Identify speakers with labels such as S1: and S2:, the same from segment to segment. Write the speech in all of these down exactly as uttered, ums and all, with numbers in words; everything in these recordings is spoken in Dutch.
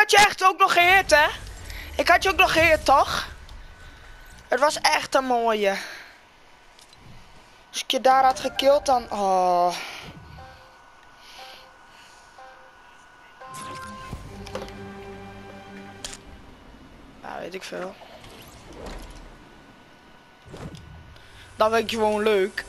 S1: had je echt ook nog gehit, hè? Ik had je ook nog gehit, toch? Het was echt een mooie. Als ik je daar had gekild, dan... Oh. Nou, weet ik veel. Dan vind ik je gewoon leuk.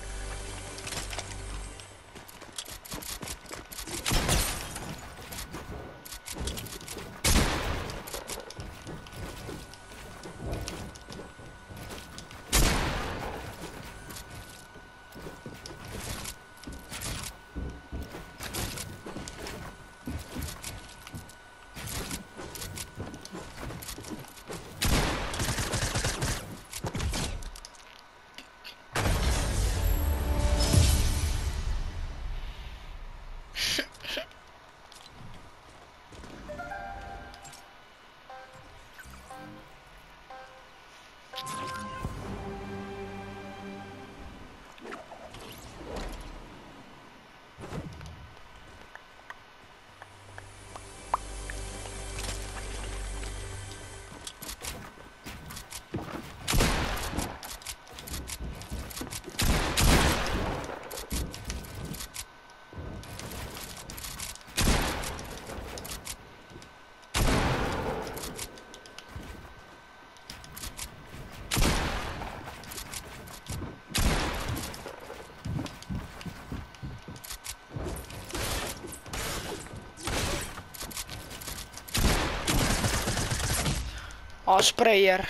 S1: Oh, sprayer.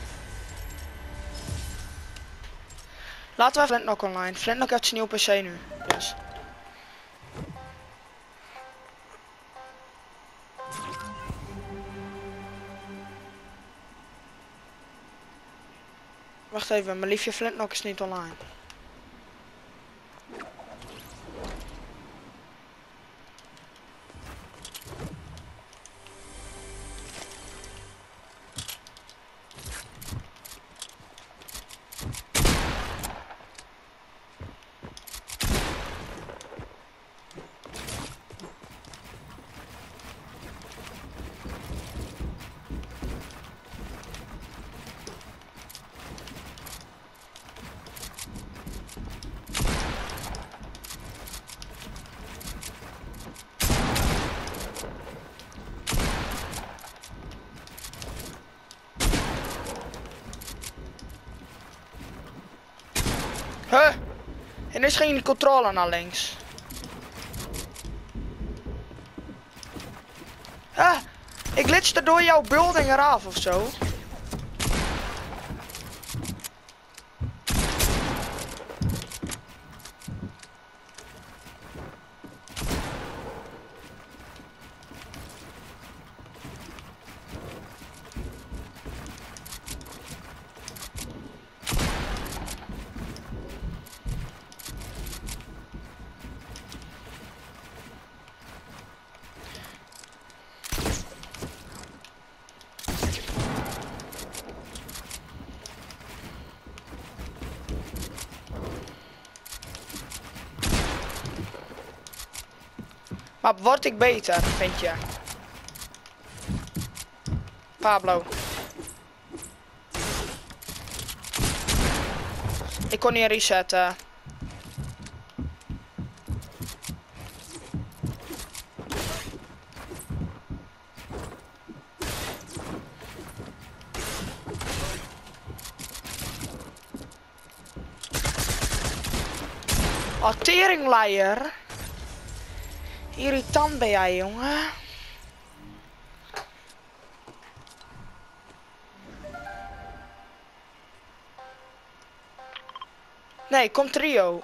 S1: Laten we Flintlock online. Flintlock heeft zijn nieuwe P C nu. Dus. Wacht even, mijn liefje Flintlock is niet online. Huh? En is geen controle naar links. Huh? Ik glitste door jouw building eraf of zo. Maar word ik beter, vind je? Pablo. Ik kon niet resetten. Oh, teringleier. Irritant ben jij, jongen. Nee, kom trio.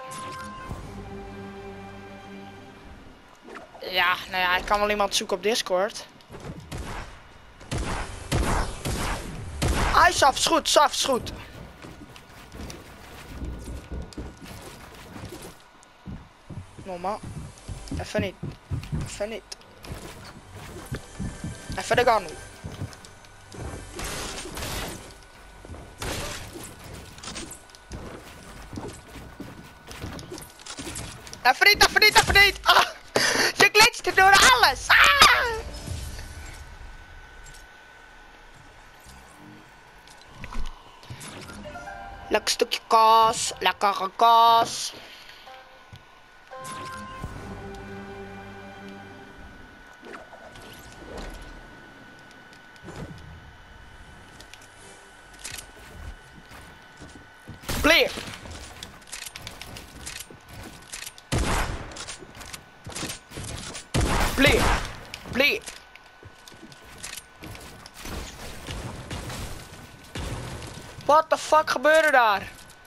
S1: Ja, nou ja, ik kan wel iemand zoeken op Discord. Ah, Saf is goed, Saf is goed. Normaal. Even niet. Even niet. Even de gun. Even niet, even niet, even niet. Ah, je glitste door alles. Ah. Lekker stukje kaas. Lekkere kaas. Pleer. Pleer. Pleer. What the fuck gebeurde daar?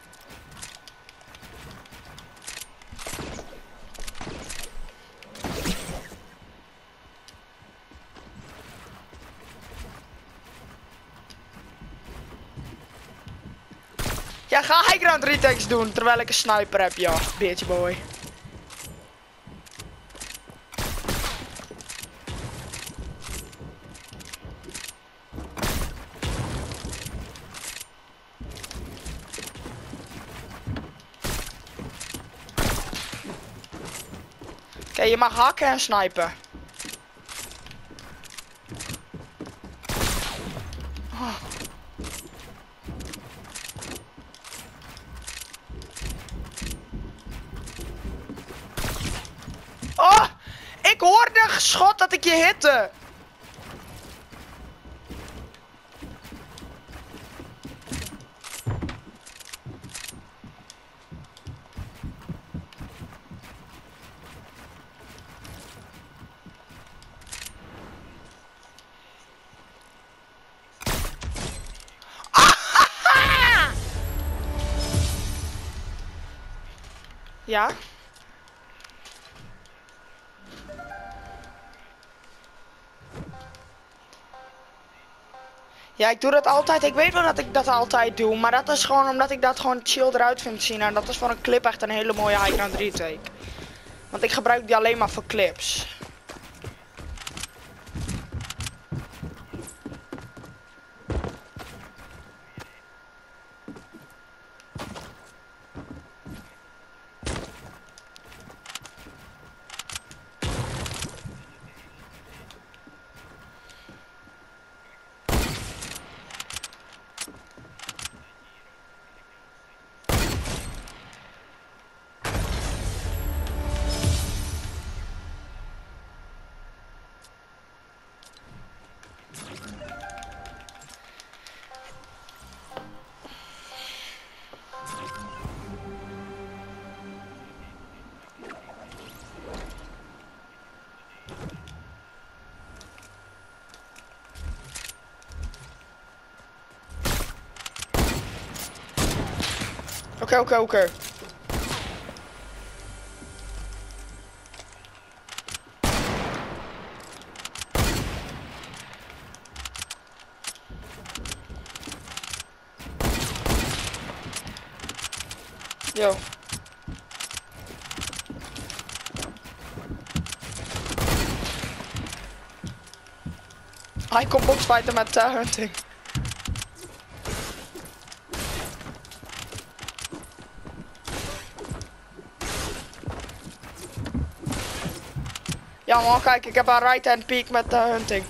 S1: Ja, ga high ground retakes doen terwijl ik een sniper heb, ja, bitch boy. Oké, okay, je mag hakken en snipen. Oh. Oh, ik hoorde een schot dat ik je hitte. Ja. Ja, ik doe dat altijd. Ik weet wel dat ik dat altijd doe. Maar dat is gewoon omdat ik dat gewoon chill eruit vind zien. En dat is voor een clip echt een hele mooie high ground retake. Want ik gebruik die alleen maar voor clips. Oké, oké, oké. Yo. Hij komt boxfighten met uh, hunting. Ja man, kijk, ik heb een right hand peek met uh, hunting.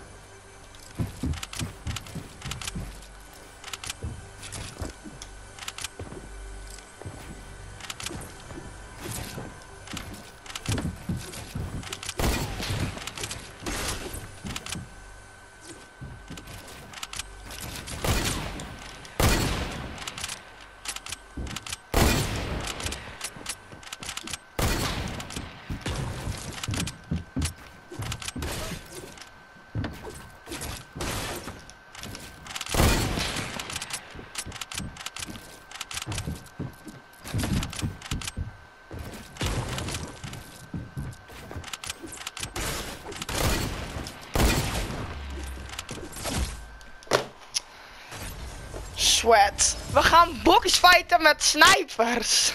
S1: Sweat. We gaan boxfighten met snipers.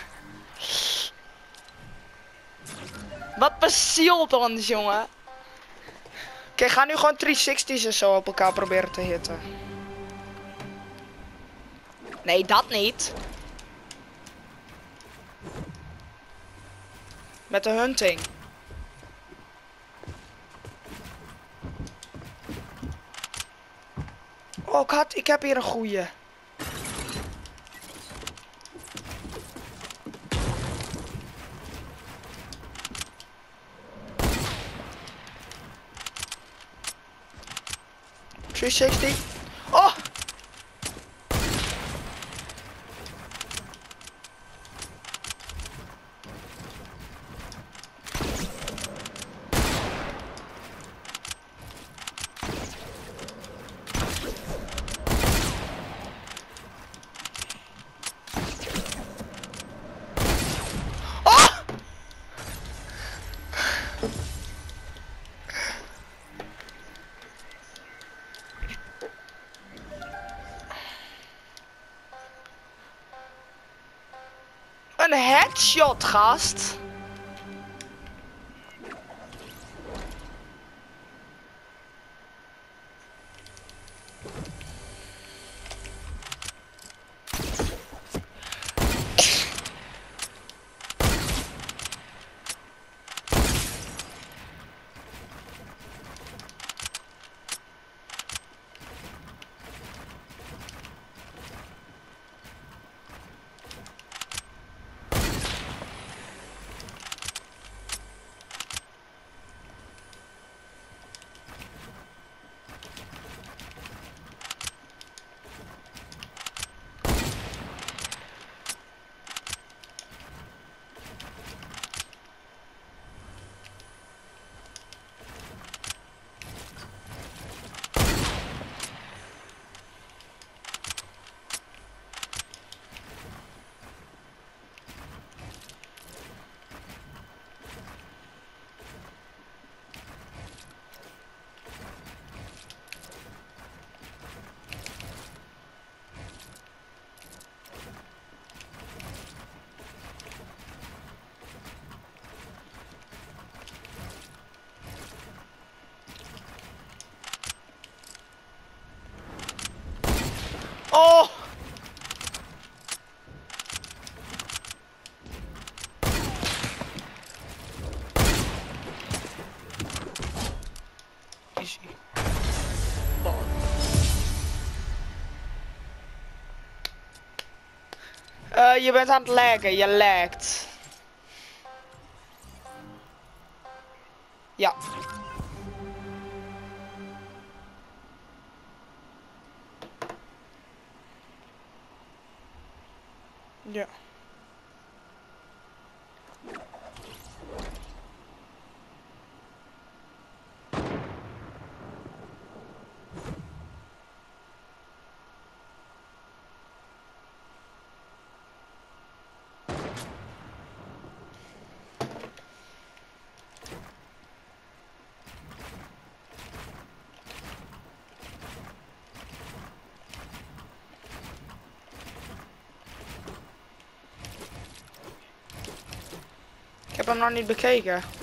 S1: Wat bezielt ons, jongen. Oké, okay, ga nu gewoon driehonderdzestig's en zo op elkaar proberen te hitten. Nee, dat niet. Met de hunting. Oh, ik, had, ik heb hier een goeie. driehonderdzestig. Oh! Een headshot, gast. Oh! Easy. Ball. Uh, je bent aan het laggen, je lagt. Ja. Ja. Ik heb hem nog niet bekeken.